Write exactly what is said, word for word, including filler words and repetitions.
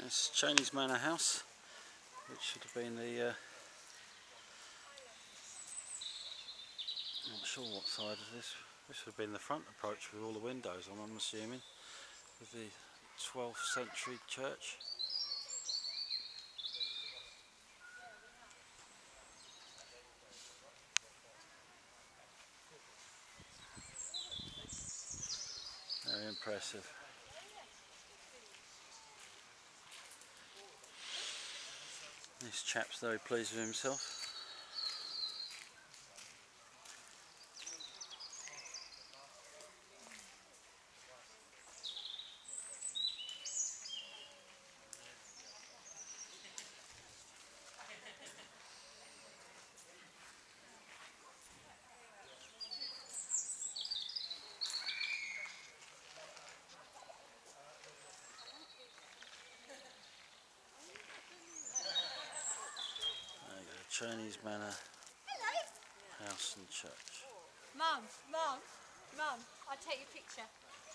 It's Cheney's Manor House, which should have been the, uh, I'm not sure what side of this, this would have been the front approach with all the windows on, I'm assuming, with the twelfth century church. Very impressive. This chap's very pleased with himself. There you go, Cheney's Manor House and Church. Mum, Mum, Mum, I'll take your picture.